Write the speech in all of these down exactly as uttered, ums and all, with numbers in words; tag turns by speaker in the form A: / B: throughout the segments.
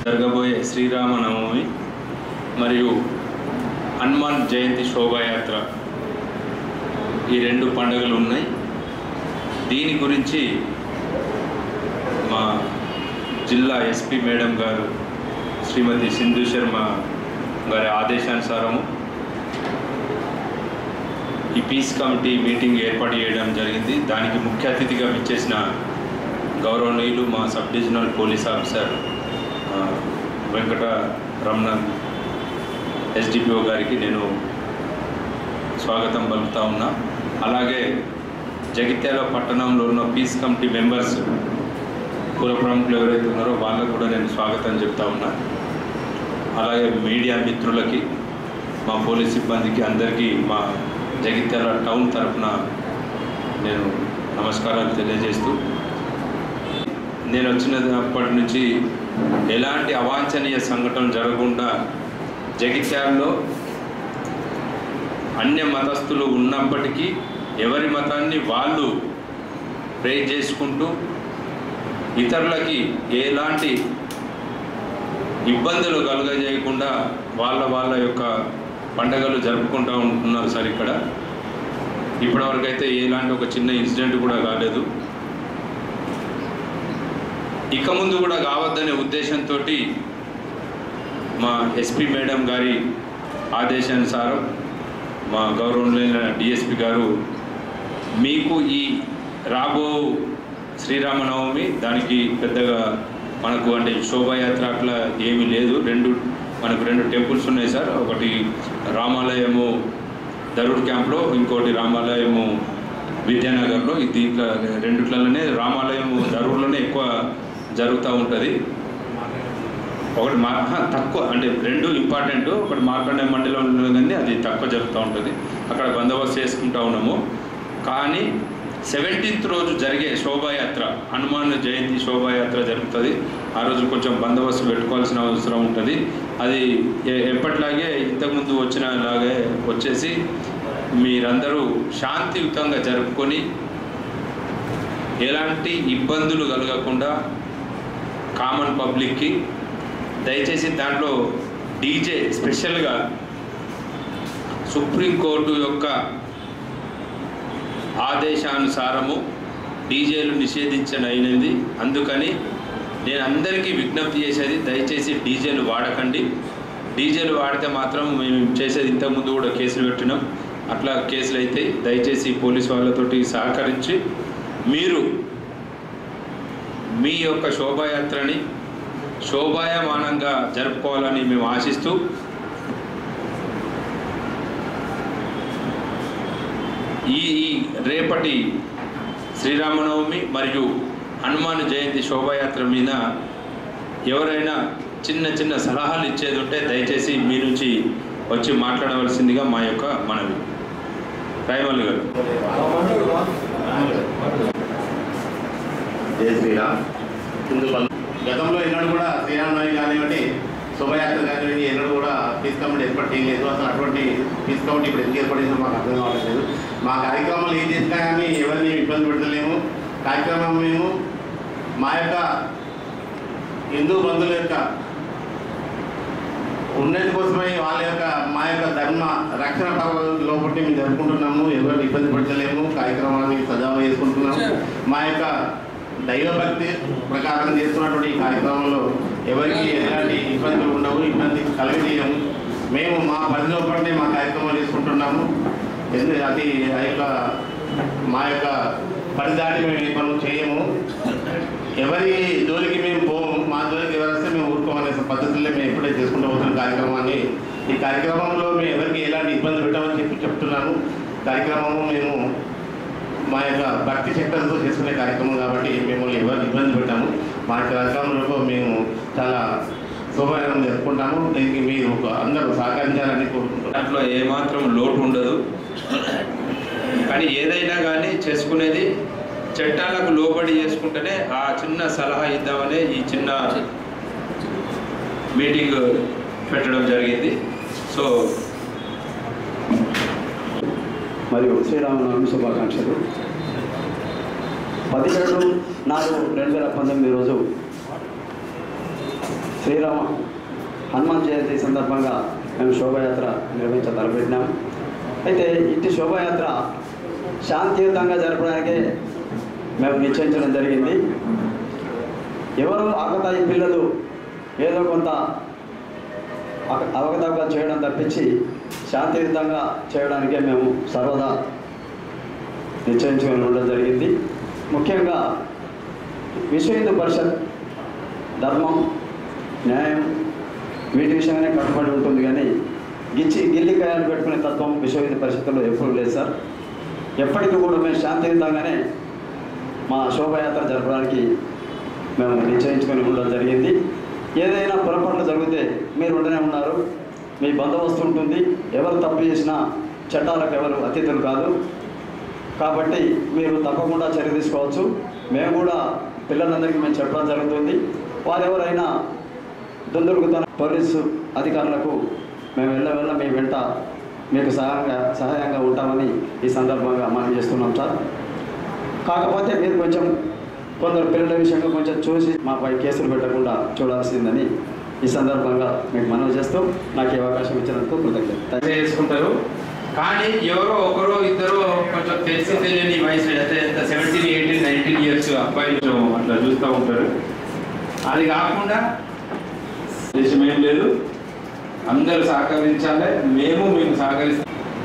A: జరగబోయే శ్రీరామనవమి మరియు హనుమాన్ జయంతి శోభాయాత్ర ఈ రెండు పండుగలు ఉన్నాయి. దీని గురించి మా జిల్లా ఎస్పీ మేడం గారు శ్రీమతి సింధు శర్మ గారి ఆదేశానుసారము ఈ పీస్ కమిటీ మీటింగ్ ఏర్పాటు చేయడం జరిగింది. దానికి ముఖ్య అతిథిగా విచ్చేసిన గౌరవనీయులు మా sub divisional police officer Venkata Ramanan SDPO గారికి నేను స్వాగతం పలుకుతా ఉన్నా. అలాగే జగిత్యాల పట్టణంలో ఉన్న పీస్ కమిటీ మెంబర్స్ కుల ప్రముఖులు ఎవరైతే ఉన్నారో వాళ్ళకు కూడా నేను స్వాగతం చెప్తా ఉన్నా. అలాగే మీడియా మిత్రులకి, మా పోలీస్ సిబ్బందికి అందరికీ మా జగిత్యాల టౌన్ తరఫున నేను నమస్కారాలు తెలియజేస్తూ, నేను వచ్చినప్పటి నుంచి ఎలాంటి అవాంఛనీయ సంఘటనలు జరగకుండా జగిత్యాలలో అన్య మతస్థులు ఉన్నప్పటికీ ఎవరి మతాన్ని వాళ్ళు ప్రే చేసుకుంటూ ఇతరులకి ఎలాంటి ఇబ్బందులు కలుగజేయకుండా వాళ్ళ వాళ్ళ యొక్క పండుగలు జరుపుకుంటూ ఉంటున్నారు సార్. ఇక్కడ ఇప్పటివరకు అయితే ఎలాంటి ఒక చిన్న ఇన్సిడెంట్ కూడా కాలేదు. ఇక ముందు కూడా కావద్దనే ఉద్దేశంతో మా ఎస్పీ మేడం గారి ఆదేశానుసారం మా గౌరవనీయులైన డిఎస్పీ గారు మీకు ఈ రాబో శ్రీరామనవమి దానికి పెద్దగా మనకు అంటే శోభాయాత్ర అట్లా ఏమీ లేదు. రెండు మనకు రెండు టెంపుల్స్ ఉన్నాయి సార్. ఒకటి రామాలయము దరూర్ క్యాంప్లో, ఇంకోటి రామాలయము విద్యానగర్లో. ఈ దీంట్లో రెండిట్లలోనే రామాలయము దరూర్లోనే ఎక్కువ జరుగుతూ ఉంటుంది. ఒకటి మా తక్కువ అంటే రెండు ఇంపార్టెంట్, ఒకటి మార్కండే మండలంలో కానీ అది తక్కువ జరుగుతూ ఉంటుంది. అక్కడ బందోబస్తు చేసుకుంటూ ఉన్నాము. కానీ సెవెంటీన్త్ రోజు జరిగే శోభాయాత్ర, హనుమాన్ జయంతి శోభాయాత్ర జరుగుతుంది. ఆ రోజు కొంచెం బందోబస్తు పెట్టుకోవాల్సిన అవసరం ఉంటుంది. అది ఎప్పటిలాగే ఇంతకుముందు వచ్చినలాగే వచ్చేసి మీరందరూ శాంతియుతంగా జరుపుకొని ఎలాంటి ఇబ్బందులు కలగకుండా కామన్ పబ్లిక్కి దయచేసి దాంట్లో డీజే స్పెషల్గా సుప్రీంకోర్టు యొక్క ఆదేశానుసారము డీజేలు నిషేధించనైనది. అందుకని నేను అందరికీ విజ్ఞప్తి చేసేది, దయచేసి డీజేలు వాడకండి. డీజేలు వాడితే మాత్రం మేము చేసేది ఇంతకుముందు కూడా కేసులు పెట్టినాం, అట్లా కేసులు అయితే దయచేసి పోలీస్ వాళ్ళతోటి సహకరించి మీరు మీ యొక్క శోభాయాత్రని శోభాయమానంగా జరుపుకోవాలని మేము ఆశిస్తూ ఈ రేపటి శ్రీరామనవమి మరియు హనుమాన్ జయంతి శోభాయాత్ర మీద ఎవరైనా చిన్న చిన్న సలహాలు ఇచ్చేది ఉంటే దయచేసి మీ నుంచి వచ్చి మాట్లాడవలసిందిగా మా యొక్క మనవి. రాయమల్లి గారు.
B: జై శ్రీరామ్. గతంలో ఎన్నడూ కూడా శ్రీరామనవమి కానివ్వండి, శోభయాత్ర కానివ్వండి, ఎన్నడూ కూడా పీస్ కమిటీ ఏర్పాటు చేయలేదు. అసలు అటువంటి పీస్ కమిటీ ఇప్పుడు ఎందుకు ఏర్పాటు చేసినా మాకు అర్థం కావట్లేదు. మా కార్యక్రమాలు ఏం చేసినా కానీ ఎవరిని ఇబ్బంది పెడతలేము. కార్యక్రమం మేము మా యొక్క హిందూ బంధువుల యొక్క ఉన్నతి కోసమై వాళ్ళ యొక్క మా యొక్క ధర్మ రక్షణ పర్వాలలో బట్టి మేము జరుపుకుంటున్నాము. ఎవరిని ఇబ్బంది పెడతలేము. కార్యక్రమాన్ని సజావుగా చేసుకుంటున్నాము. మా యొక్క దైవభక్తి ప్రకారం చేస్తున్నటువంటి ఈ కార్యక్రమంలో ఎవరికి ఎలాంటి ఇబ్బందులు ఉండవు, ఇబ్బంది కలగజేయము. మేము మా పరిధిలో పడితే మా కార్యక్రమాలు చేసుకుంటున్నాము. ఎందుకు అది ఆ యొక్క మా యొక్క పరిదాటి మేము ఏ పనులు చేయము. ఎవరి జోలికి మేము పోము. మా జోలికి ఎవరు వస్తే మేము ఊరుకోమనే పద్ధతుల్లో మేము ఎప్పుడైతే చేసుకుంటూ పోతున్న కార్యక్రమాన్ని, ఈ కార్యక్రమంలో మేము ఎవరికి ఎలాంటి ఇబ్బంది పెట్టామని చెప్పి చెప్తున్నాను. కార్యక్రమము మేము మా యొక్క భక్తి శక్తులతో చేసుకునే కార్యక్రమం కాబట్టి మిమ్మల్ని ఎవరు ఇబ్బంది పెట్టాము. మా కార్యక్రమంలో మేము చాలా శుభారంభం జరుపుకుంటాము. దీనికి మీరు అందరూ సహకరించాలని కోరుకుంటున్నాం.
A: దాంట్లో ఏమాత్రం లోటు ఉండదు. కానీ ఏదైనా కానీ చేసుకునేది చట్టాలకు లోబడి చేసుకుంటేనే ఆ చిన్న సలహా ఇద్దామనే ఈ చిన్న మీటింగ్ పెట్టడం జరిగింది. సో
C: మరియు శ్రీరామనవమి శుభాకాంక్షలు. పదిహేడు నాలుగు రెండు వేల పంతొమ్మిది రోజు శ్రీరామ హనుమాన్ జయంతి సందర్భంగా మేము శోభాయాత్ర నిర్వహించ తలపెట్టినాం. అయితే ఇట్టి శోభాయాత్ర శాంతియుతంగా జరపడానికే మేము నిశ్చయించడం జరిగింది. ఎవరు ఆకతాయి పిల్లలు ఏదో కొంత అవకతవకలు చేయడం తప్పించి శాంతియుతంగా చేయడానికే మేము సర్వదా నిశ్చయించుకొని ఉండడం జరిగింది. ముఖ్యంగా విశ్వ హిందూ పరిషత్ ధర్మం, న్యాయం వీటి విషయంగానే కట్టుబడి ఉంటుంది. కానీ గిచ్చి గిల్లికాయలు పెట్టుకునే తత్వం విశ్వ హిందూ పరిషత్తులో ఎప్పుడు లేదు సార్. ఎప్పటికీ కూడా మేము శాంతియుతంగానే మా శోభాయాత్ర జరపడానికి మేము నిశ్చయించుకొని ఉండడం జరిగింది. ఏదైనా పొరపాట్లు జరిగితే మీరు ఉండనే ఉన్నారు, మీ బందోబస్తు ఉంటుంది. ఎవరు తప్పు చేసినా చట్టాలకు ఎవరు అతీతులు కాదు. కాబట్టి మీరు తప్పకుండా చర్య తీసుకోవచ్చు. మేము కూడా పిల్లలందరికీ మేము చెప్పడం జరుగుతుంది. వారెవరైనా దుందుడుకుతున్న పోలీసు అధికారులకు మేము వెళ్ళ వెళ్ళ మీ వెంట మీకు సహాయంగా సహాయంగా ఉంటామని ఈ సందర్భంగా మనం చేస్తున్నాం సార్. కాకపోతే మీరు కొంచెం కొందరు పిల్లల విషయంగా కొంచెం చూసి మాపై కేసులు పెట్టకుండా చూడాల్సిందని ఈ సందర్భంగా మీకు మనవి చేస్తూ నాకు ఈ అవకాశం ఇచ్చినందుకు కృతజ్ఞత
A: చేసుకుంటారు. కానీ ఎవరో ఒకరో ఇద్దరు కొంచెం తెలిసి తెలియని వయసు అయితే సెవెంటీన్ ఎయిటీన్ నైన్టీన్ ఇయర్స్ అబ్బాయిలు అట్లా చూస్తూ ఉంటారు. అది కాకుండా దేశం ఏం లేదు, అందరూ సహకరించాలి, మేము మేము సహకరిస్తాం.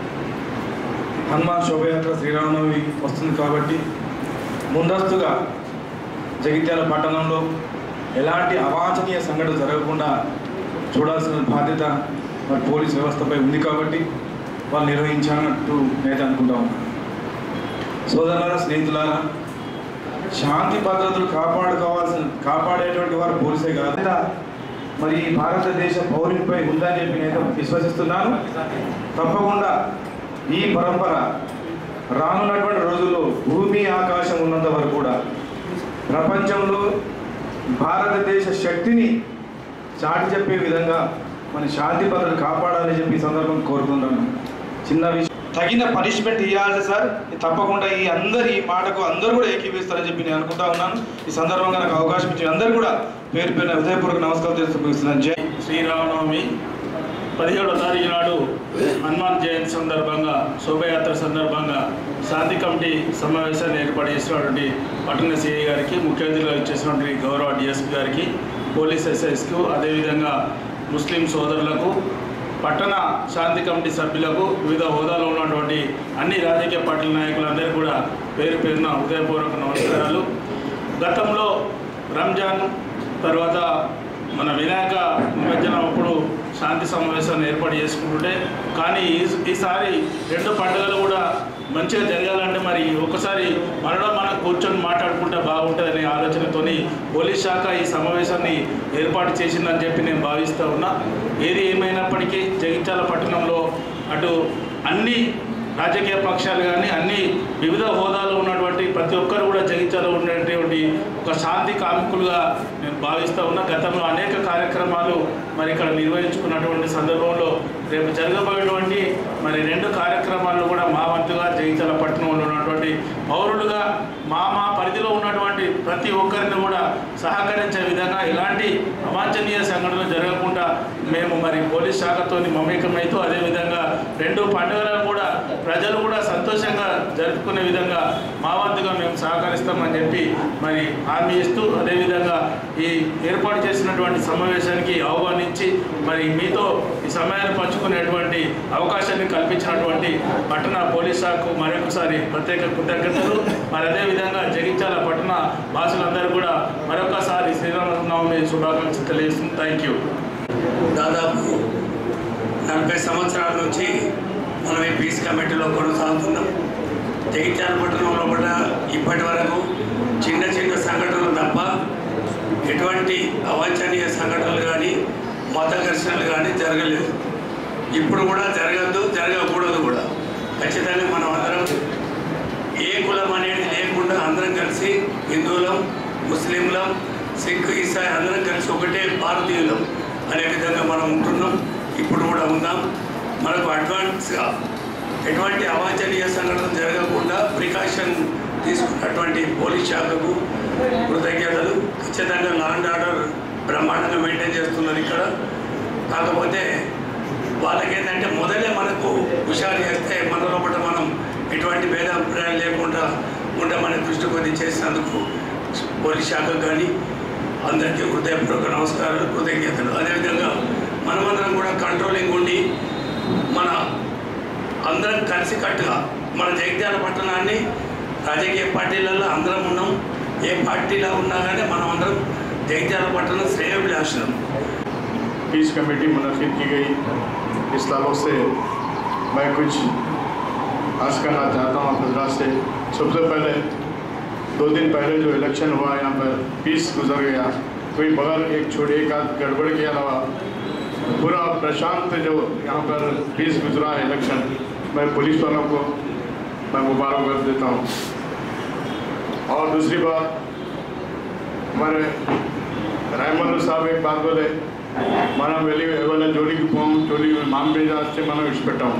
D: హనుమాన్ శోభయాత్ర శ్రీరామనవమి వస్తుంది కాబట్టి ముందస్తుగా జగిత్యాల పట్టణంలో ఎలాంటి అవాంఛనీయ సంఘటన జరగకుండా చూడాల్సిన బాధ్యత మరి పోలీస్ వ్యవస్థపై ఉంది కాబట్టి వాళ్ళు నిర్వహించాలంటూ నేత అనుకుంటా ఉన్నాను. సోదరులారా, స్నేహితులారా, శాంతి భద్రతలు కాపాడుకోవాల్సిన కాపాడేటువంటి వారు పోలీసే కాదు, మరి భారతదేశ పౌరునిపై ఉందని చెప్పి నేను విశ్వసిస్తున్నాను. తప్పకుండా ఈ పరంపర రానున్నటువంటి రోజుల్లో భూమి ఆకాశం ఉన్నంత వరకు కూడా ప్రపంచంలో భారతదేశ శక్తిని చాటి చెప్పే విధంగా మన శాంతి భద్రతలు కాపాడాలని చెప్పి ఈ సందర్భం కోరుకుంటున్నాను. చిన్న విషయం, తగిన పనిష్మెంట్ ఇవ్వాలి సార్. తప్పకుండా ఈ అందరి ఈ మాటకు అందరూ కూడా ఏకీపిస్తారని చెప్పి నేను అనుకుంటా ఉన్నాను. ఈ సందర్భంగా నాకు అవకాశం ఇచ్చిన అందరూ కూడా పేరు పేరున హృదయపూర్వక నమస్కారం తెలుస్తున్నాను. జై
E: శ్రీరామనవమి పదిహేడవ తారీఖు నాడు హనుమాన్ జయంతి సందర్భంగా శోభయాత్ర సందర్భంగా శాంతి కమిటీ సమావేశాన్ని ఏర్పాటు చేసినటువంటి పట్టణ సిఐ గారికి, ముఖ్య అతిథిగా ఇచ్చేసినటువంటి గౌరవ డిఎస్పీ గారికి, పోలీస్ ఎస్ఐస్కు, అదేవిధంగా ముస్లిం సోదరులకు, పట్టణ శాంతి కమిటీ సభ్యులకు, వివిధ హోదాలో ఉన్నటువంటి అన్ని రాజకీయ పార్టీల నాయకులందరికీ కూడా పేరు పేరున హృదయపూర్వక నమస్కారాలు. గతంలో రంజాన్ తర్వాత మన వినాయక నిమజ్జనం అప్పుడు శాంతి సమావేశాన్ని ఏర్పాటు చేసుకుంటుంటే, కానీ ఈసారి రెండు పండుగలు కూడా మంచిగా జరగాలంటే మరి ఒకసారి మనలో మనం కూర్చొని మాట్లాడుకుంటే బాగుంటుందనే ఆలోచనతోని పోలీస్ శాఖ ఈ సమావేశాన్ని ఏర్పాటు చేసిందని చెప్పి నేను భావిస్తూ ఉన్నా. ఏది ఏమైనప్పటికీ జగిత్యాల పట్టణంలో అటు అన్ని రాజకీయ పక్షాలు కానీ అన్ని వివిధ హోదాలో ఉన్నటువంటి ప్రతి ఒక్కరు కూడా జగిత్యాలలో ఉండేటువంటి ఒక శాంతి కాముకులుగా నేను భావిస్తూ ఉన్నా. గతంలో అనేక కార్యక్రమాలు మరి ఇక్కడ నిర్వహించుకున్నటువంటి సందర్భంలో రేపు జరగబోయేటువంటి మరి రెండు కార్యక్రమాలను కూడా మా వంతుగా జగిత్యాల పట్టణంలో ఉన్నటువంటి పౌరులుగా మా మా పరిధిలో ఉన్నటువంటి ప్రతి ఒక్కరిని కూడా సహకరించే విధంగా ఎలాంటి అవాంఛనీయ సంఘటనలు జరగకుండా మేము మరి పోలీస్ శాఖతో మమేకమైతూ అదేవిధంగా రెండు పండుగలను కూడా ప్రజలు కూడా సంతోషంగా జరుపుకునే విధంగా మా వంతుగా మేము సహకరిస్తామని చెప్పి మరి హామీ ఇస్తూ, అదేవిధంగా ఈ ఏర్పాటు చేసినటువంటి సమావేశానికి ఆహ్వానించి మరి మీతో ఈ సమయాన్ని పంచుకునేటువంటి అవకాశాన్ని కల్పించినటువంటి పట్టణ పోలీస్ శాఖకు మరొకసారి ప్రత్యేక కృతజ్ఞతలు. మరి అదేవిధంగా జగిత్యాల పట్టణ వాసులందరూ కూడా మరొకసారి శ్రీరామనవమి శుభాకాంక్షలు తెలియజేస్తుంది. Thank you.
F: దాదాపు నలభై సంవత్సరాల నుంచి మనం ఈ పీస్ కమిటీలో కొనసాగుతున్నాం. జగిత్యాల పట్టణంలో కూడా ఇప్పటి వరకు చిన్న చిన్న సంఘటనలు తప్ప ఎటువంటి అవాంఛనీయ సంఘటనలు కానీ మత ఘర్షణలు కానీ జరగలేదు. ఇప్పుడు కూడా జరగద్దు, జరగకూడదు కూడా. ఖచ్చితంగా మనం అందరం ఏ కులం అనేది లేకుండా అందరం కలిసి హిందువులం, ముస్లింలం, సిక్, ఈసాయి అందరం కలిసి ఒకటే భారతీయులం అనే విధంగా మనం ఉంటున్నాం. ఇప్పుడు కూడా ఉన్నాం. మనకు అడ్వాన్స్గా ఎటువంటి అవాంఛనీయ సంఘటన జరగకుండా ప్రికాషన్ తీసుకున్నటువంటి పోలీస్ శాఖకు కృతజ్ఞతలు. ఖచ్చితంగా లా అండ్ ఆర్డర్ బ్రహ్మాండంగా మెయింటైన్ చేస్తున్నారు ఇక్కడ. కాకపోతే వాళ్ళకి ఏంటంటే మొదలే మనకు హుషారు చేస్తే మన లోపల మనం ఎటువంటి భేదాభిప్రాయాలు లేకుండా ఉండమనే దృష్టి కొద్ది చేసినందుకు పోలీస్ శాఖకు కానీ అందరికీ హృదయపూర్వక నమస్కారాలు, కృతజ్ఞతలు. అదేవిధంగా మనమందరం కూడా కంట్రోలింగ్ ఉండి మన అందరం కలిసికట్టుగా మన జగిత్యాల పట్టణాన్ని రాజకీయ పార్టీలలో అందరం ఉన్నాం. ఏ పార్టీలో ఉన్నా కానీ మనం అందరం जगित्याल पट्टन श्रेयोभिलाषण
G: पीस कमेटी मुनक़िद की गई। इस ताल्लुक़ से मैं कुछ अर्ज़ करना चाहता हूँ हज़रात से। सबसे पहले दो दिन पहले जो इलेक्शन हुआ यहाँ पर पीस गुजर गया, कोई बगैर एक छोटे एक आध गड़बड़ के अलावा पूरा प्रशांत जो यहाँ पर पीस गुजरा है इलेक्शन, मैं पुलिस वालों को मैं मुबारकबाद देता हूँ। और दूसरी बात, हमारे रायमल साहब एक बात बोले, మనం వెళ్ళి ఎవరైనా జోలికి పోము, జోలి మామ మీద వస్తే మనం విడిచిపెట్టాము,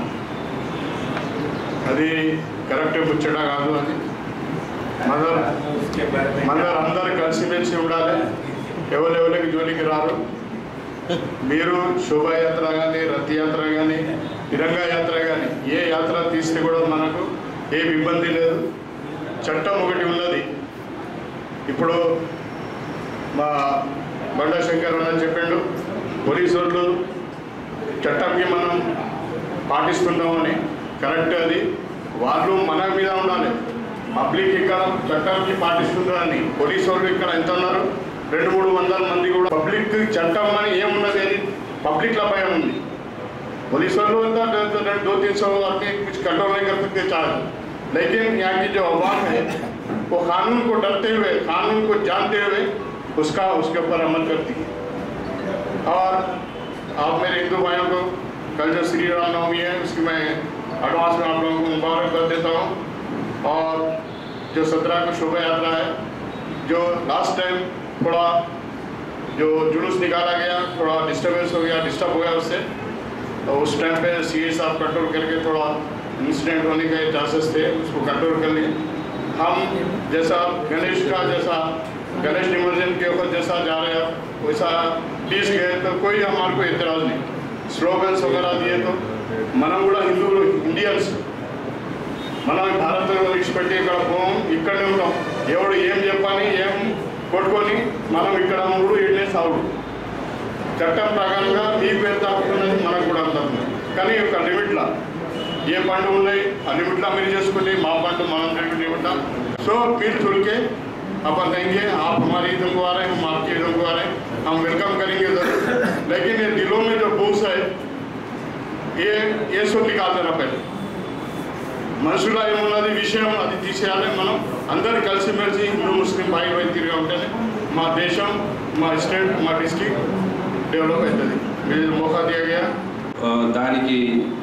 G: అది కరెక్ట్ ముచ్చట కాదు. అది మన మనరు అందరు కలిసిమెలిసి ఉండాలి, ఎవరెవరికి జోలికి రారు. మీరు శోభాయాత్ర కానీ రథయాత్ర కానీ తిరంగా యాత్ర కానీ ఏ యాత్ర తీస్తే కూడా మనకు ఏమి ఇబ్బంది లేదు. చట్టం ఒకటి ఉన్నది. ఇప్పుడు మా బండా శంకర్ అని చెప్పిండు, పోలీసు వాళ్ళు చట్టంకి మనం పాటిస్తున్నామని, కరెక్ట్. అది వాళ్ళు మన మీద ఉండాలి. పబ్లిక్ ఇక్కడ చట్టానికి పాటిస్తున్నారని, పోలీసు వాళ్ళు ఇక్కడ ఎంత ఉన్నారు, రెండు మూడు వందల మంది కూడా. పబ్లిక్ చట్టం అని ఏమున్నది, అది పబ్లిక్ల భయం ఉంది. पुलिस वालों दो तीन सौ आदमी कुछ कंट्रोल नहीं कर सकते चार, लेकिन यहाँ की जो अवाम है वो कानून को डरते हुए, कानून को जानते हुए उसका उसके ऊपर अमल करती है। और आप मेरे हिंदू भाइयों को, कल जो श्री राम नवमी है उसकी मैं एडवांस में आप लोगों को मुबारक कर देता हूँ। और जो सत्रह को शोभा यात्रा है, जो लास्ट टाइम थोड़ा जो जुलूस निकाला गया, थोड़ा डिस्टर्बेंस हो गया, डिस्टर्ब हो गया उससे, तो उस टाइम पे सी ए साहब कंट्रोल करके थोड़ा इंसिडेंट होने के चांसेस थे, उसको कंट्रोल कर लिए। हम जैसा गणेश का जैसा गणेश निमज्जन के ऊपर जैसा जा रहे हैं वैसा प्लीज गए, तो कोई हमारे को एतराज़ नहीं। स्लोगन्स वगैरह दिए तो మనం కూడా హిందువులు, ఇండియన్స్, మనం భారత్ విడిచిపెట్టి ఇక్కడ పోం, ఇక్కడనే ఉంటాం. ఎవడు ఏం చెప్పని ఏం కొట్టుకొని మనం ఇక్కడ మూడు ఏడే సాగుడు. చట్టం ప్రకారంగా మీకు ఎంత హక్కున్నది మనకు కూడా అంత, కానీ ఒక లిమిట్లో ఏ పండు ఉన్నాయి ఆ లిమిట్లో మీరు చేసుకుని మా పండు మనం లిమిట్. సో మీరు चुनके अपन देंगे, आप हमारी ईद को आ रहे हैं, हम आपकी ईद को आ रहे हैं, हम वेलकम करेंगे जरूर। लेकिन ये दिलों में जो बोझ है ये ये सो निकाल देना पहले. మనుషుల ఏమున్నది విషయం అది తీసేయాలి. మనం అందరు కలిసిమెలిసి హిందూ ముస్లిం భాయి భాయి తిరిగా ఉంటేనే మా దేశం, మా స్టేట్, మా డిస్ట్రిక్ట్ డెవలప్ అవుతుంది. మీరు మోకా దియా
A: దానికి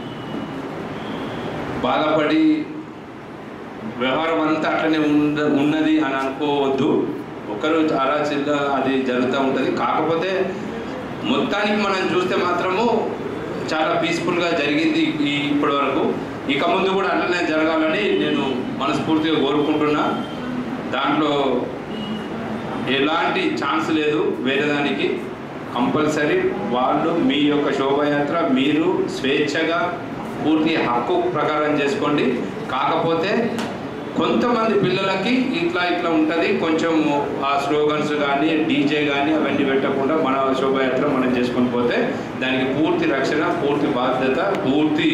A: బాధపడి వ్యవహారం అంతా అట్లనే ఉండ ఉన్నది అని అనుకోవద్దు. ఒకరు అరాచకగా అది జరుగుతూ ఉంటుంది. కాకపోతే మొత్తానికి మనం చూస్తే మాత్రము చాలా పీస్ఫుల్గా జరిగింది ఈ ఇప్పటి వరకు. ఇక ముందు కూడా అట్లనే జరగాలని నేను మనస్ఫూర్తిగా కోరుకుంటున్నా. దాంట్లో ఎలాంటి ఛాన్స్ లేదు వేరే దానికి. కంపల్సరీ వాళ్ళు మీ యొక్క శోభాయాత్ర మీరు స్వేచ్ఛగా పూర్తి హక్కు ప్రకారం చేసుకోండి. కాకపోతే కొంతమంది పిల్లలకి ఇట్లా ఇట్లా ఉంటుంది, కొంచెం ఆ స్లోగన్స్ కానీ డీజే కానీ అవన్నీ పెట్టకుండా మన శోభాయాత్ర మనం చేసుకొని పోతే దానికి పూర్తి రక్షణ, పూర్తి బాధ్యత, పూర్తి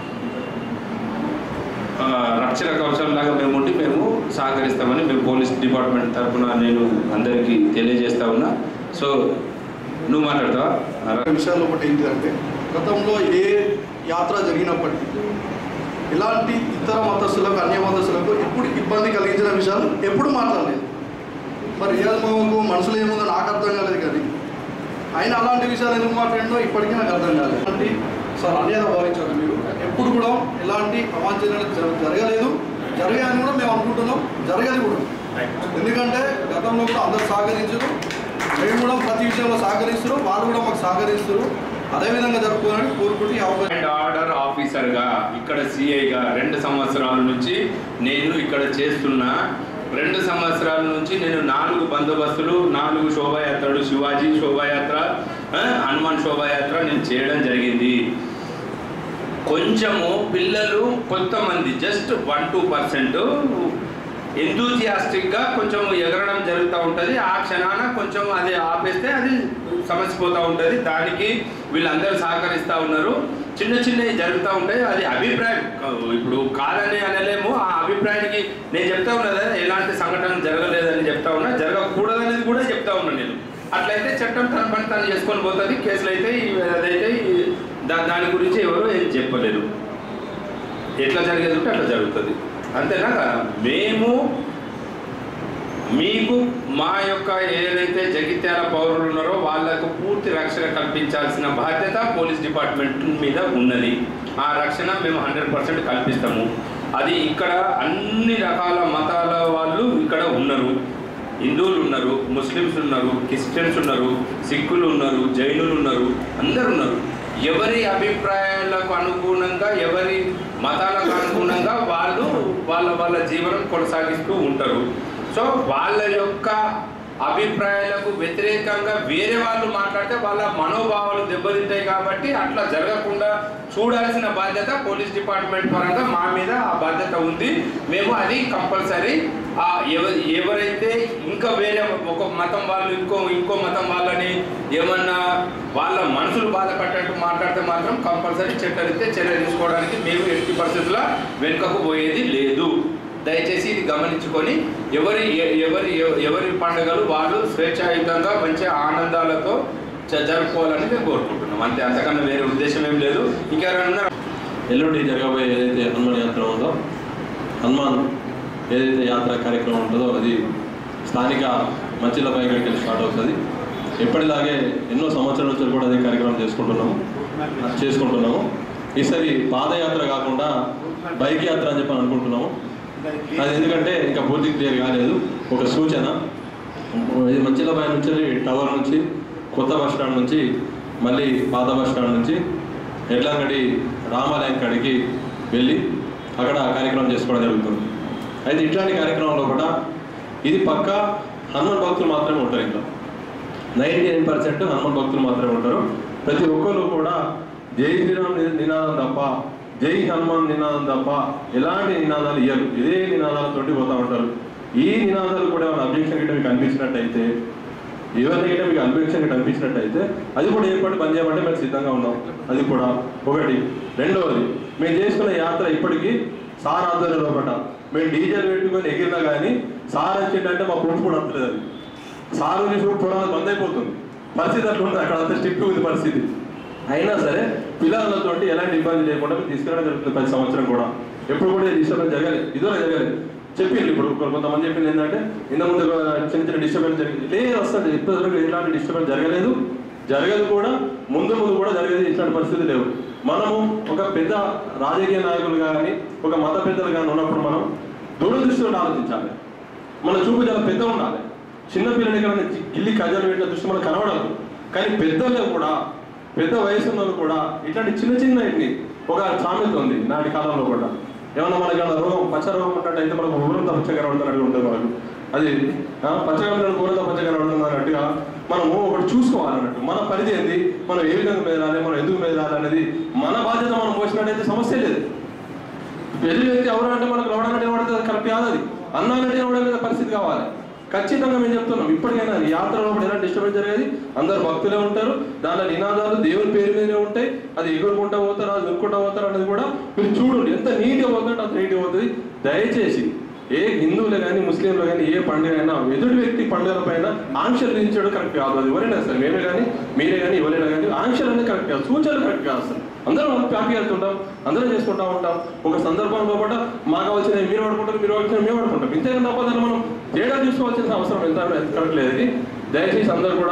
A: రక్షణ కవచంలాగా మేము ఉండి మేము సహకరిస్తామని మేము పోలీస్ డిపార్ట్మెంట్ తరఫున నేను అందరికీ తెలియజేస్తా ఉన్నా. సో నువ్వు మాట్లాడతావా?
H: విషయాలు ఒకటి ఏంటిదంటే, గతంలో ఏ యాత్ర జరిగినప్పటికీ ఇలాంటి ఇతర మతస్థులకు, అన్య మతస్థులకు ఎప్పుడు ఇబ్బంది కలిగించిన విషయాలు ఎప్పుడు మాట్లాడలేదు. మరి రియల్ మామకు మనసులో ఏముందో నాకు అర్థం కాలేదు, కానీ ఆయన అలాంటి విషయాలు ఎందుకు మాట్లాడినో ఇప్పటికీ నాకు అర్థం కాలేదు. అంటే సార్ అన్యాయ భావించారు మీరు, ఎప్పుడు కూడా ఎలాంటి అవాంఛనీయాలు జరగలేదు, జరగాలని కూడా మేము అనుకుంటున్నాం, జరగాలి కూడా. ఎందుకంటే గతంలో కూడా అందరూ సహకరించారు, మేము కూడా ప్రతి విషయంలో సహకరిస్తారు, వాళ్ళు కూడా మాకు సహకరిస్తారు. అదేవిధంగా జరుపుకోవాలని కోరుకుంటే అవకాశం.
A: అండ్ ఆర్డర్ ఆఫీసర్గా ఇక్కడ సిఐగా రెండు సంవత్సరాల నుంచి నేను ఇక్కడ చేస్తున్న రెండు సంవత్సరాల నుంచి నేను నాలుగు బందోబస్తులు, నాలుగు శోభాయాత్రలు, శివాజీ శోభాయాత్ర, హనుమాన్ శోభాయాత్ర నేను చేయడం జరిగింది. కొంచెము పిల్లలు కొంతమంది జస్ట్ వన్ టూ పర్సెంట్ ఎంతూజియాస్టిక్గా కొంచెం ఎగరడం జరుగుతూ ఉంటుంది. ఆ క్షణాన కొంచెం అది ఆపేస్తే అది సమసిపోతూ ఉంటుంది. దానికి వీళ్ళందరూ సహకరిస్తూ ఉన్నారు. చిన్న చిన్నవి జరుగుతూ ఉంటాయి. అది అభిప్రాయం, ఇప్పుడు కాదని అనలేము. ఆ అభిప్రాయానికి నేను చెప్తా ఉన్నా కదా, ఎలాంటి సంఘటన జరగలేదని చెప్తా ఉన్నా, జరగకూడదనేది కూడా చెప్తా ఉన్నా నేను. అట్లయితే చట్టం తన పని తను చేసుకొని పోతుంది. కేసులు అయితే అదైతే దా దాని గురించి ఎవరు ఏం చెప్పలేరు. ఎట్లా జరిగేది ఉంటే అట్లా జరుగుతుంది, అంతేనా కదా. మేము మీకు మా యొక్క ఏదైతే జగిత్యాల పౌరులు ఉన్నారో వాళ్లకు పూర్తి రక్షణ కల్పించాల్సిన బాధ్యత పోలీస్ డిపార్ట్మెంట్ మీద ఉన్నది. ఆ రక్షణ మేము హండ్రెడ్ పర్సెంట్ కల్పిస్తాము. అది ఇక్కడ అన్ని రకాల మతాల వాళ్ళు ఇక్కడ ఉన్నారు. హిందువులు ఉన్నారు, ముస్లిమ్స్ ఉన్నారు, క్రిస్టియన్స్ ఉన్నారు, సిక్కులు ఉన్నారు, జైనులు ఉన్నారు, అందరు ఉన్నారు. ఎవరి అభిప్రాయాలకు అనుగుణంగా, ఎవరి మతాలకు అనుగుణంగా వాళ్ళు వాళ్ళ వాళ్ళ జీవనం కొనసాగిస్తూ ఉంటారు. సో వాళ్ళ యొక్క అభిప్రాయాలకు వ్యతిరేకంగా వేరే వాళ్ళు మాట్లాడితే వాళ్ళ మనోభావాలు దెబ్బతింటాయి. కాబట్టి అట్లా జరగకుండా చూడాల్సిన బాధ్యత పోలీస్ డిపార్ట్మెంట్ పరంగా మా మీద ఆ బాధ్యత ఉంది. మేము అది కంపల్సరీ ఎవరి ఎవరైతే ఇంకా వేరే ఒక మతం వాళ్ళు ఇంకో ఇంకో మతం వాళ్ళని ఏమన్నా వాళ్ళ మనసులు బాధపడ్డట్టు మాట్లాడితే మాత్రం కంపల్సరీ చట్టరీత్యా చర్య తీసుకోవడానికి మేము ఎట్టి పరిస్థితుల్లో వెనుకకు పోయేది లేదు. దయచేసి ఇది గమనించుకొని ఎవరి ఎవరి ఎవరి పండుగలు వాళ్ళు స్వేచ్ఛాయుతంగా మంచి ఆనందాలతో జరుపుకోవాలని మేము కోరుకుంటున్నాం. అంతే, అంతకన్నా వేరే ఉద్దేశం ఏం లేదు. ఇంకెవరైనా
I: ఎల్లుండి జరగబోయే ఏదైతే హనుమాన్ యాత్ర ఉందో, హనుమాన్ ఏదైతే యాత్ర కార్యక్రమం ఉంటుందో అది స్థానిక మంచిలపై ఇక్కడికి స్టార్ట్ అవుతుంది. ఎప్పటిలాగే ఎన్నో సంవత్సరాల నుంచి కూడా అదే కార్యక్రమం చేసుకుంటున్నాము చేసుకుంటున్నాము ఈసారి పాదయాత్ర కాకుండా బైక్ యాత్ర అని చెప్పి అనుకుంటున్నాము. అది ఎందుకంటే ఇంకా పూర్తి క్లియర్ కాలేదు. ఒక సూచన, ఇది మంచిలపై నుంచి టవర్ నుంచి కొత్త బస్ స్టాండ్ నుంచి మళ్ళీ పాత బస్ స్టాండ్ నుంచి ఎడ్లంగడి రామాలయం కాడికి వెళ్ళి అక్కడ కార్యక్రమం చేసుకోవడం జరుగుతుంది. అయితే ఇట్లాంటి కార్యక్రమంలో కూడా ఇది పక్కా హనుమాన్ భక్తులు మాత్రమే ఉంటారు. ఇంకా నైంటీ నైన్ పర్సెంట్ హనుమాన్ భక్తులు మాత్రమే ఉంటారు. ప్రతి ఒక్కరు కూడా జై శ్రీరామ్ నినాదం తప్ప, జై హనుమాన్ నినాదం తప్ప ఎలాంటి నినాదాలు ఇయ్యరు. ఇదే నినాదాలతోటి పోతూ ఉంటారు. ఈ నినాదాలు కూడా ఏమైనా అబ్జెక్షన్ గిట్ట మీకు అనిపించినట్టయితే, ఎవరిని గిట్ట మీకు అబ్జెక్షన్ గిట్ట అనిపించినట్టయితే అది కూడా ఏర్పాటు పని చేయమంటే మేము సిద్ధంగా ఉన్నాం. అది కూడా ఒకటి. రెండవది, మేము చేసుకున్న యాత్ర ఇప్పటికీ సార్ ఆధ్వర్యంలో పడ్డ మేము డీజల్ పెట్టుకొని ఎగిరినా కానీ సార్ వచ్చిందంటే మా పొట్టు కూడా అంతలేదు. అది సారు చూసుకోవడానికి బంద్ అయిపోతుంది. పరిస్థితి అట్లా ఉంటుంది. అక్కడ అంత స్ట్రిక్ట్ ఉంది పరిస్థితి. అయినా సరే పిల్లలతో ఎలాంటి ఇబ్బంది లేకుండా తీసుకురావడం జరుగుతుంది. ప్రతి సంవత్సరం కూడా ఎప్పుడు కూడా డిస్టర్బెన్స్ జరగలేదు. ఇదో జరగలేదు. చెప్పింది ఇప్పుడు కొంతమంది చెప్పింది ఏంటంటే ఇంతకుముందు చిన్న చిన్న డిస్టర్బెన్స్ జరిగింది. లేదు, వస్తుంది. ఇప్పటివరకు ఎలాంటి డిస్టర్బెన్స్ జరగలేదు, జరగదు కూడా. ముందు ముందు కూడా జరగదు. ఇట్లాంటి పరిస్థితి లేవు. మనము ఒక పెద్ద రాజకీయ నాయకులు కానీ ఒక మత పెద్దలు కానీ ఉన్నప్పుడు మనం దూరదృష్టితో ఆలోచించాలి. మన చూపు చాలా పెద్ద ఉండాలి. చిన్నపిల్లలకి కానీ గిల్లి కజాలు పెట్టిన దృష్టి మనకు కనబడదు. కానీ పెద్దలు కూడా, పెద్ద వయసు ఉన్నది కూడా ఇట్లాంటి చిన్న చిన్న ఇంటి ఒక సామెత ఉంది నాటి కాలంలో కూడా. ఏమన్నా మనకి రోగం పచ్చ రోగం ఉన్నట్టు అయితే మనకు ఊరంతా పచ్చగా కనబడుతున్నట్టు ఉంటుంది. మనకు అది పచ్చగా ఊరంతా పచ్చగా కనబడుతుంది అన్నట్టుగా మనము ఒకటి చూసుకోవాలన్నట్టు. మన పరిధి ఏంది, మనం ఏ విధంగా మెదలాలి, మనం ఎందుకు మెదలాలి అనేది మన బాధ్యత. మనం పోసినట్టయితే సమస్య లేదు. పెళ్లి వ్యక్తి ఎవరు అంటే మనకు లోడాలంటే పడుతుంది, కరెక్ట్ కాదు. అది అన్నాలంటే ఎవడనే పరిస్థితి కావాలి. ఖచ్చితంగా మేము చెప్తున్నాం. ఇప్పటికైనా యాత్రలో ఎలాంటి డిస్టర్బెన్స్ జరిగేది, అందరు భక్తులే ఉంటారు. దాంట్లో నినాదాలు దేవుని పేరు మీదనే ఉంటాయి. అది ఎగురుకుంటా పోతారు, అది ఎగురుకుంటా పోతారు అనేది కూడా మీరు చూడండి. ఎంత నీట్గా పోతుంటే అంత నీట్గా పోతుంది. దయచేసి ఏ హిందువులు కానీ ముస్లింలు కానీ ఏ పండుగ అయినా ఎదుటి వ్యక్తి పండుగల పైన ఆంక్షలు విధించడం కరెక్ట్ కాదు. అది ఎవరైనా సరే, మేమే కానీ మీరే కానీ ఎవరైనా కానీ ఆంక్షలు అనేది కరెక్ట్ కాదు, సూచనలు కరెక్ట్ కాదు. అసలు అందరం హ్యాపీ వెళ్తుంటాం, అందరం చేసుకుంటా ఉంటాం. ఒక సందర్భంలో కూడా మాకు కావాల్సిన మీరు వాడుకుంటారు, మీరు వాడుకున్న మేము వాడుకుంటాం. ఇంతేగా తప్ప దాన్ని మనం తేడా చూసుకోవాల్సిన అవసరం ఎంత కరెక్ట్ లేదు. ఇది దయచేసి అందరూ కూడా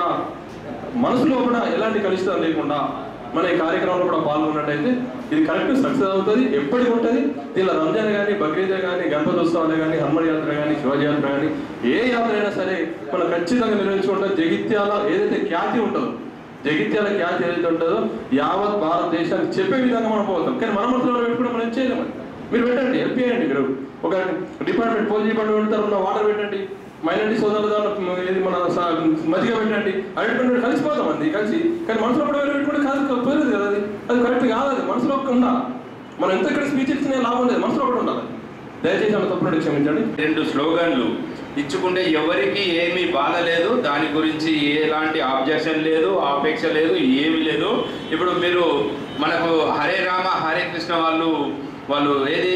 I: మనసులో కూడా ఎలాంటి కలుషితం లేకుండా మన ఈ కార్యక్రమంలో కూడా పాల్గొన్నట్టయితే ఇది కరెక్ట్ సక్సెస్ అవుతుంది. ఎప్పటికి ఉంటుంది. దీనిలో రంజాన్ కానీ, బక్రీద్ కానీ, గణపతి ఉత్సవాలు కానీ, హనుమాన్ యాత్ర కానీ, శివాజీ యాత్ర కానీ ఏ యాత్ర అయినా సరే మనం ఖచ్చితంగా నిర్వహించుకుంటాం. జగిత్యాల ఏదైతే ఖ్యాతి ఉంటుందో, జగిత్యాల ఖ్యాతి ఏదైతే ఉంటుందో యావత్ భారతదేశానికి చెప్పే విధంగా మనం పోతాం. కానీ మన మనసులో పెట్టుకుంటే మనం ఏం చేయలేము. మీరు పెట్టండి, హెల్ప్ చేయండి. మీరు ఒక డిపార్ట్మెంట్ పోలీస్ డిపార్ట్మెంట్ తరఫున వాటర్ పెట్టండి, మైనారిటీ సోదరుల ఇది మన మధ్యగా పెట్టండి, అడిగిపోయినట్టు కలిసిపోతాం అండి కలిసి. కానీ మనసులో కూడా వేరే పెట్టుకుంటే కాదు పోలేదు కదా, అది అది కరెక్ట్ కాదు. అది మనసులో ఒకటి ఉండాలి. మనం ఎంత ఇక్కడ స్పీచ్ ఇచ్చినా లాభం లేదు, మనసులో ఒకటి ఉండాలి. దయచేసి అన్న తప్పుడు క్షమించండి.
A: రెండు స్లోగన్లు ఇచ్చుకుంటే ఎవరికి ఏమీ బాధ లేదు, దాని గురించి ఎలాంటి ఆబ్జెక్షన్ లేదు, ఆపేక్ష లేదు, ఏమీ లేదు. ఇప్పుడు మీరు మనకు హరే రామ హరే కృష్ణ వాళ్ళు వాళ్ళు ఏది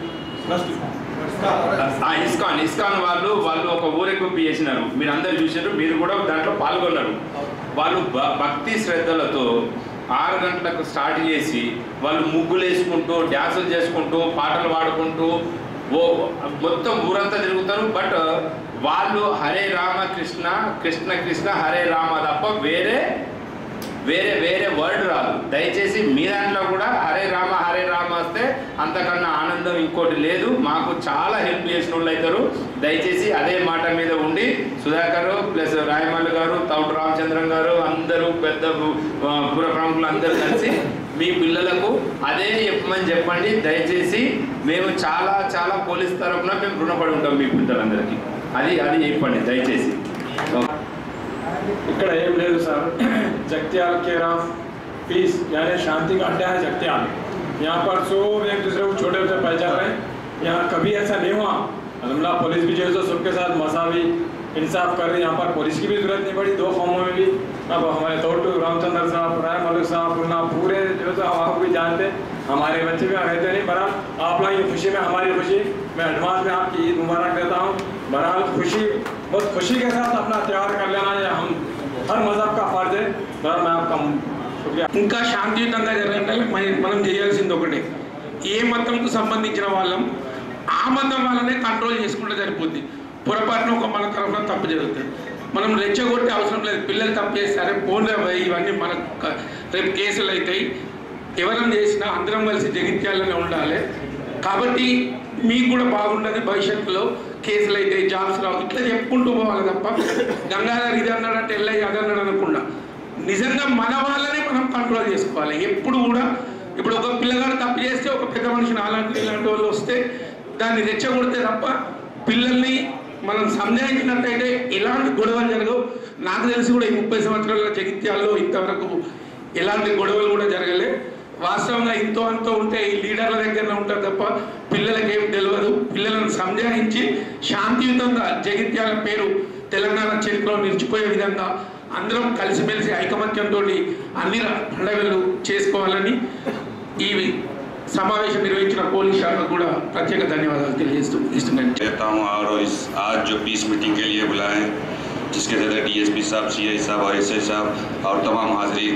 A: ఇస్కాన్ ఇస్కాన్ వాళ్ళు వాళ్ళు ఒక ఊరేగింపు చేసినారు, మీరు అందరు చూసారు, మీరు కూడా దాంట్లో పాల్గొన్నారు. వాళ్ళు భక్తి శ్రద్ధలతో ఆరు గంటలకు స్టార్ట్ చేసి వాళ్ళు ముగ్గులు వేసుకుంటూ డ్యాన్సులు చేసుకుంటూ పాటలు పాడుకుంటూ ఓ మొత్తం ఊరంతా తిరుగుతారు. బట్ వాళ్ళు హరే రామ కృష్ణ కృష్ణ కృష్ణ హరే రామ తప్ప వేరే వేరే వేరే వర్డ్ రాదు. దయచేసి మీ దాంట్లో కూడా హరే రామ హరే రామ వస్తే అంతకన్నా ఆనందం ఇంకోటి లేదు. మాకు చాలా హెల్ప్ చేసిన వాళ్ళు అవుతారు. దయచేసి అదే మాట మీద ఉండి సుధాకర్ ప్లస్ రాయమల్లు గారు, తౌటు రామచంద్రం గారు, అందరూ పెద్ద పుర ప్రముఖులు అందరూ కలిసి మీ పిల్లలకు అదే చెప్పమని చెప్పండి. దయచేసి మేము చాలా చాలా పోలీస్ తరఫున మేము రుణపడి ఉంటాం మీ పిల్లలందరికీ. అది అది చెప్పండి దయచేసి.
J: ఇక్కడ ఏం లేదు sir, Jagtial care of peace यानी शांति का अड्डा है जगत्याल। यहाँ पर सब एक दूसरे को छोटे से पहचान रहे हैं। यहाँ कभी ऐसा नहीं हुआ। अल्हम्दुलिल्लाह पुलिस भी जो है सबके साथ मसावी इंसाफ कर रही है। यहाँ पर पुलिस की भी जरूरत नहीं पड़ी। दो कौमों में भी अब हमारे तोटू रामचंद्र साहब, राय मलिक साहब, पूरे जो है आप भी जानते, हमारे बच्चे भी रहते नहीं। बहरहाल आप लोग की खुशी में हमारी खुशी, मैं एडवांस में आपकी ईद मुबारक देता हूँ। बहरहाल खुशी बहुत खुशी के साथ अपना त्यौहार कर लेना है, हम हर मजहब का फर्ज है। बहरहाल मैं आपका शुक्रिया।
K: ఇంకా శాంతియుతంగా జరగాలంటే మనం చేయాల్సింది ఒకటే, ఏ మతంకు సంబంధించిన వాళ్ళం ఆ మతం వాళ్ళనే కంట్రోల్ చేసుకుంటే సరిపోద్ది. పొరపాటున ఒక మన తరఫున తప్పు జరుగుతుంది, మనం రెచ్చగొట్టే అవసరం లేదు. పిల్లలు తప్పు చేస్తారే ఫోన్లో ఇవన్నీ మనకు రేపు కేసులు అవుతాయి. ఎవరైనా చేసినా అందరం కలిసి జగిత్యాలనే ఉండాలి. కాబట్టి మీకు కూడా బాగుంటుంది, భవిష్యత్తులో కేసులు అయితే జాబ్స్ రావు ఇట్లా చెప్పుకుంటూ పోవాలి తప్ప గంగాధర్ ఇది అన్నాడంటే ఎల్లయ్య అది అన్నాడు అనకుండా నిజంగా మన వాళ్ళనే మనం కంట్రోల్ చేసుకోవాలి. ఎప్పుడు కూడా ఇప్పుడు ఒక పిల్లగాడు తప్పు చేస్తే ఒక పెద్ద మనిషిని అలాంటి ఇలాంటి వాళ్ళు వస్తే దాన్ని రెచ్చగొడితే తప్ప పిల్లల్ని మనం సందేహించినట్టయితే ఎలాంటి గొడవలు జరగవు. నాకు తెలిసి కూడా ఈ ముప్పై సంవత్సరాల జగిత్యాల్లో ఇంతవరకు ఎలాంటి గొడవలు కూడా జరగలే. వాస్తవంగా ఇంతో అంతో ఉంటే ఈ లీడర్ల దగ్గరనే ఉంటారు తప్ప పిల్లలకి ఏం తెలియదు. పిల్లలను సంజాయించి శాంతియుతంగా జగిత్యాల పేరు తెలంగాణ చరిత్రలో నిలిచిపోయే విధంగా అందరం కలిసిమెలిసి ఐకమత్యంతో అన్ని పండుగలు చేసుకోవాలని ఈ समावेश निर्वहिंచిన పోలీస్ శాఖకు కూడా ప్రత్యేక ధన్యవాదాలు తెలియజేస్తూ ఇస్తున్నాను.
L: कहता हूं और इस आज जो पीस मीटिंग के लिए बुलाए जिसके तहत डीएसपी साहब, सीआई साहब और एसआई साहब और तमाम हाजिरीन,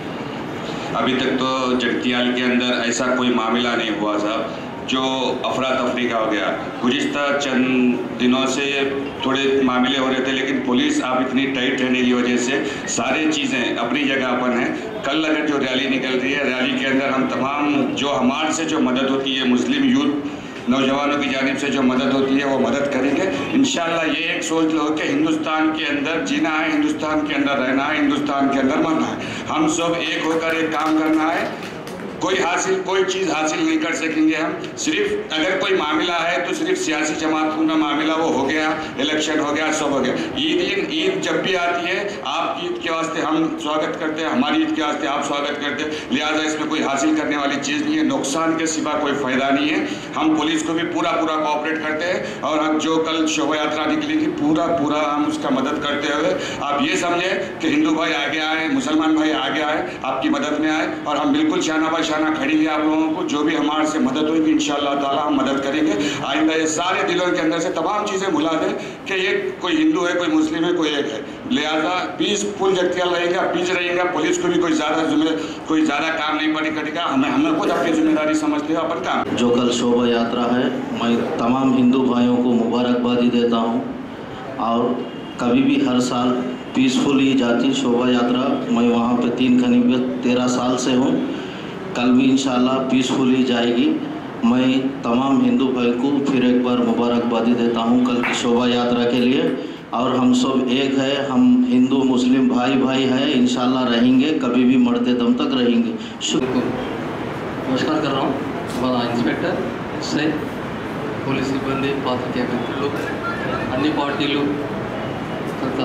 L: अभी तक तो जगत्याल के अंदर ऐसा कोई मामला नहीं हुआ साहब जो अफरा तफरी का हो गया। गुज़िश्ता चंद दिनों से थोड़े मामले हो रहे थे, लेकिन पुलिस आप इतनी टाइट रहने की वजह से सारी चीज़ें अपनी जगह अपन हैं। कल अगर जो रैली निकल रही है, रैली के अंदर हम तमाम जो हमारे से जो मदद होती है, मुस्लिम यूथ नौजवानों की जानिब से जो मदद होती है वो मदद करेंगे इंशाल्लाह। ये एक सोच लो कि हिंदुस्तान के अंदर जीना है, हिंदुस्तान के अंदर रहना है, हिंदुस्तान के अंदर मरना है। हम सब एक होकर एक काम करना है। कोई हासिल कोई चीज़ हासिल नहीं कर सकेंगे हम। सिर्फ अगर कोई मामला है तो सिर्फ सियासी जमातों का मामला, वो हो गया, इलेक्शन हो गया, सब हो गया। ईद ईद जब भी आती है आपकी ईद के वास्ते हम स्वागत करते हैं, हमारी ईद के वास्ते आप स्वागत करते हैं। लिहाजा इसमें कोई हासिल करने वाली चीज़ नहीं है, नुकसान के सिवा कोई फ़ायदा नहीं है। हम पुलिस को भी पूरा पूरा कोऑपरेट करते हैं और हम जो कल शोभा यात्रा निकलेगी पूरा पूरा हम उसका मदद करते हुए आप ये समझें कि हिंदू भाई आगे आए, मुसलमान भाई आगे आए, आपकी मदद में आए और हम बिल्कुल शाना बाई शाना खड़ी है आप लोगों को। जो भी हमारे से मदद होगी इंशाअल्लाह ताला हम मदद करेंगे। आइंदा ये सारे दिलों के अंदर से तमाम चीज़ें भुला दें कि ये कोई हिंदू है, कोई मुस्लिम है, कोई एक है। लिहाजा पीसफुल जगत्याल रहेगा, पीस रहेगा। पुलिस को भी कोई ज़्यादा जिम्मे कोई ज़्यादा काम नहीं पड़ी करेगा। हमें हमें खुद अपनी जिम्मेदारी समझते हैं अपन काम।
M: जो कल शोभा यात्रा है, मैं तमाम हिंदू भाइयों को मुबारकबादी देता हूँ और कभी भी हर साल पीसफुल ही जाती शोभा यात्रा। मैं वहाँ पे तीन खनीबत तेरह साल से हूँ, कल भी इंशाल्लाह पीसफुल ही जाएगी। मैं तमाम हिंदू भाई को फिर एक बार मुबारकबादी देता हूँ कल की शोभा यात्रा के लिए। और हम सब एक है, हम हिंदू मुस्लिम भाई भाई हैं, इंशाल्लाह रहेंगे, कभी भी मरते दम तक रहेंगे। शुक्र
N: नमस्कार कर रहा हूँ, इंस्पेक्टर से పోలీస్ సిబ్బంది, పాత్రికేయ మిత్రులు, అన్ని పార్టీలు, తర్వాత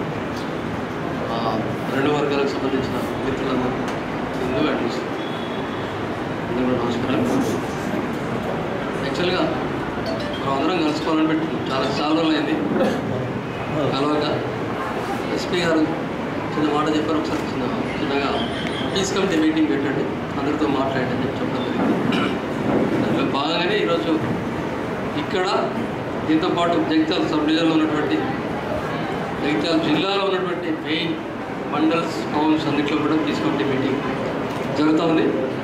N: రెండు వర్గాలకు సంబంధించిన మిత్రులందరూ, హిందూ అండ్ ముస్లిం అందరూ కూడా నమస్కారం. యాక్చువల్గా మనం అందరం కలుసుకోవాలని పెట్టి చాలా చాలా రోజులు అయింది కలవక. ఎస్పీ గారు చిన్న మాట చెప్పారు, ఒకసారి చిన్న చిన్నగా పీస్ కమిటీ మీటింగ్ పెట్టండి, అందరితో మాట్లాడండి అని చెప్పి చెప్పడం జరిగింది. దాంట్లో భాగంగానే ఈరోజు ఇక్కడ దీంతో పాటు జగిత్యాల సబ్ డివిజన్లో ఉన్నటువంటి జగిత్యాల జిల్లాలో ఉన్నటువంటి మెయిన్ మండల్స్ టౌన్స్ అన్నింటిలో కూడా పీస్ కమిటీ మీటింగ్ జరుగుతూ ఉంది.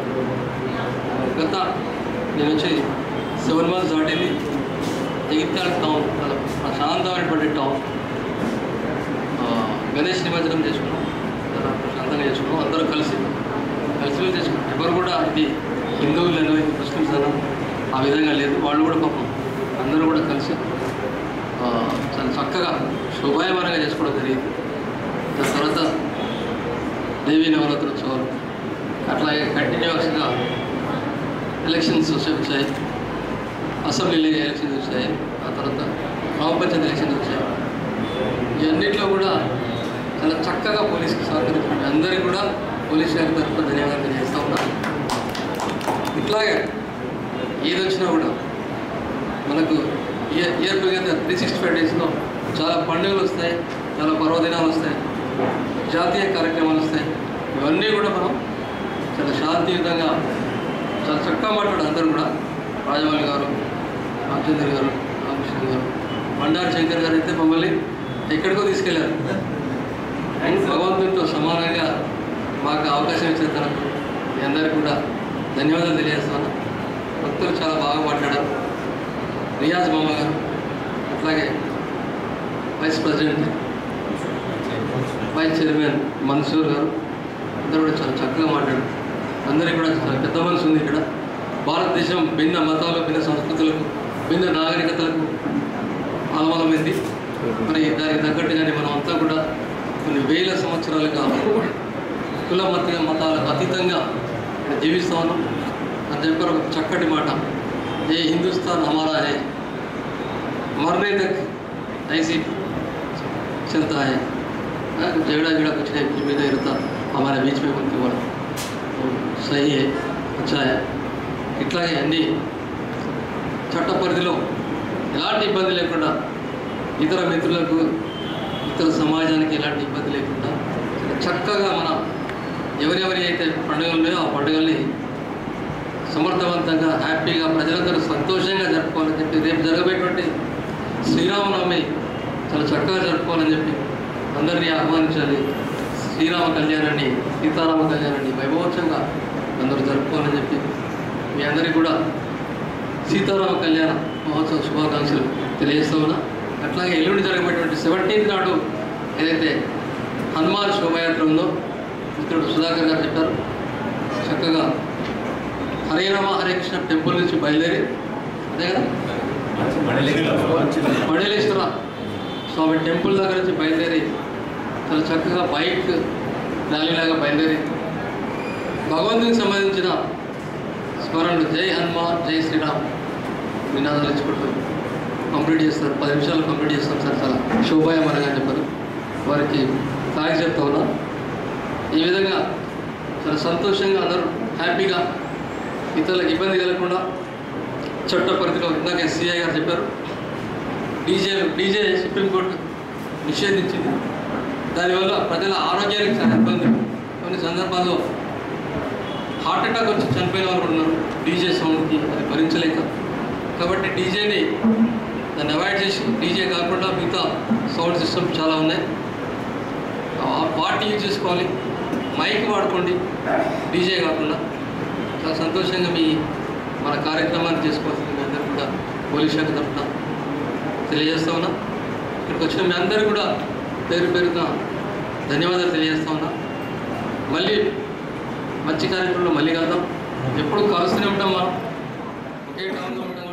N: గత నేను వచ్చి సెవెన్ మంత్స్ దాటింది. జగిత్యాల టౌన్ చాలా ప్రశాంతమైనటువంటి టౌన్. గణేష్ నిమజ్జనం చేసుకున్నాం, చాలా ప్రశాంతంగా చేసుకున్నాం, అందరూ కలిసి కలిసి చేసుకున్నాం. ఎవరు కూడా ఇది హిందువులను ముస్లిమ్స్ అన్న ఆ విధంగా లేదు. వాళ్ళు కూడా పాపం అందరూ కూడా కలిసి చాలా చక్కగా శోభాయమానంగా చేసుకోవడం జరిగింది. దాని తర్వాత దేవీ నవరాత్రోత్సవాలు అట్లాగే కంటిన్యూస్గా ఎలక్షన్స్ వచ్చాయి, అసెంబ్లీ ఎలక్షన్స్ వచ్చాయి, ఆ తర్వాత గ్రామ పంచాయతీ ఎలక్షన్స్ వచ్చాయి. ఇవన్నింటిలో కూడా చాలా చక్కగా పోలీసుకి సహకరించిన అందరికీ కూడా పోలీస్ శాఖ తరఫున ధన్యవాదాలు తెలియజేస్తూ ఉన్నాను. ఇట్లాగే ఏది వచ్చినా కూడా మనకు year year together three sixty five డేస్లో చాలా పండుగలు వస్తాయి, చాలా పర్వదినాలు వస్తాయి, జాతీయ కార్యక్రమాలు వస్తాయి. ఇవన్నీ కూడా మనం చాలా శాంతియుతంగా చాలా చక్కగా మాట్లాడారు అందరూ కూడా. రాజమౌళి గారు, రామచంద్ర గారు, రామకృష్ణ గారు, బండారు శంకర్ గారు అయితే మమ్మల్ని ఎక్కడికో తీసుకెళ్లారు. భగవంతుడితో సమానంగా మాకు అవకాశం ఇచ్చిన తనకు మీ అందరికీ కూడా ధన్యవాదాలు తెలియజేస్తాను. భక్తులు చాలా బాగా మాట్లాడారు. రియాజ్ మామ గారు, అట్లాగే vice president vice chairman Mansoor గారు అందరూ కూడా చాలా చక్కగా మాట్లాడారు. అందరికీ కూడా చాలా పెద్ద మనసు ఉంది ఇక్కడ. భారతదేశం భిన్న మతాలు, భిన్న సంస్కృతులకు, భిన్న నాగరికతలకు ఆలమలమైంది. మరి దానికి తగ్గట్టుగానే మనం అంతా కూడా కొన్ని వేల సంవత్సరాలుగా కుల మత మతాలకు అతీతంగా జీవిస్తూ ఉన్నాం అని చెప్పారు. ఒక చక్కటి మాట, ఏ హిందుస్థాన్ హమారా హై, మర్నే తక్ ఐసీ चलता है, झगड़ा झगड़ा कुछ नहीं, कुछ भी नहीं रहता हमारे बीच में बनते वाला तो सही है, अच्छा है. ఇట్లాగే అన్ని చట్ట పరిధిలో ఎలాంటి ఇబ్బంది లేకుండా ఇతర మిత్రులకు, ఇతర సమాజానికి ఎలాంటి ఇబ్బంది లేకుండా చక్కగా మన ఎవరెవరి అయితే పండుగలు ఉన్నాయో ఆ పండుగల్ని సమర్థవంతంగా హ్యాపీగా ప్రజలందరూ సంతోషంగా జరుపుకోవాలని చెప్పి, రేపు జరగబోయేటువంటి శ్రీరామనవమి చాలా చక్కగా జరుపుకోవాలని చెప్పి అందరినీ ఆహ్వానించాలి. శ్రీరామ కళ్యాణాన్ని, సీతారామ కళ్యాణాన్ని వైభవోత్సవంగా అందరూ జరుపుకోవాలని చెప్పి మీ అందరికీ కూడా సీతారామ కళ్యాణ మహోత్సవ శుభాకాంక్షలు తెలియజేస్తూ ఉన్నా. అట్లాగే ఎల్లుండి జరగబోయేటువంటి సెవెంటీన్త్ నాడు ఏదైతే హనుమాన్ శోభాయాత్ర ఉందో మిత్రుడు సుధాకర్ గారు చెప్పారు, చక్కగా హరే రామ హరే కృష్ణ టెంపుల్ నుంచి బయలుదేరి అదే కదా మడలేశ్వర స్వామి టెంపుల్ దగ్గర నుంచి బయలుదేరి చాలా చక్కగా బైక్ ర్యాలీలాగా బయలుదేరి భగవంతునికి సంబంధించిన స్మరణలు జై హనుమాన్, జై శ్రీరామ్ నినాదాలు ఇచ్చుకుంటూ కంప్లీట్ చేస్తారు. పది నిమిషాలు కంప్లీట్ చేస్తాం సార్, చాలా శోభాయమానంగా చెప్పారు. వారికి థ్యాంక్స్ చెప్తా ఉన్నా. ఈ విధంగా చాలా సంతోషంగా అందరూ హ్యాపీగా ఇతరులకు ఇబ్బంది కలగకుండా చట్ట పరిధిలో ఇందాక ఎస్సీఐ గారు చెప్పారు, డీజే డీజే సుప్రీంకోర్టు నిషేధించింది. దానివల్ల ప్రజల ఆరోగ్యానికి చాలా ఇబ్బంది. కొన్ని సందర్భాల్లో హార్ట్ అటాక్ వచ్చి చనిపోయిన వాళ్ళు ఉన్నారు డీజే సౌండ్కి, అది భరించలేక. కాబట్టి డీజేని దాన్ని అవాయిడ్ చేసి డీజే కాకుండా మిగతా సౌండ్ సిస్టమ్ చాలా ఉన్నాయి, పార్టీ యూజ్ చేసుకోవాలి. మైక్ వాడుకోండి డీజే కాకుండా. చాలా సంతోషంగా మీ మన కార్యక్రమాన్ని చేసుకోవాల్సింది మీ అందరూ కూడా పోలీస్ శాఖ తరఫున తెలియజేస్తా ఉన్నా. ఇక్కడికి వచ్చిన మీ అందరూ కూడా పేరు పేరున ధన్యవాదాలు తెలియజేస్తా ఉన్నా. మళ్ళీ మంచి కార్యక్రమంలో మళ్ళీ కలుద్దాం. ఎప్పుడు కలుస్తూనే ఉంటాం మనం, ఒకే టౌన్లో ఉంటాం.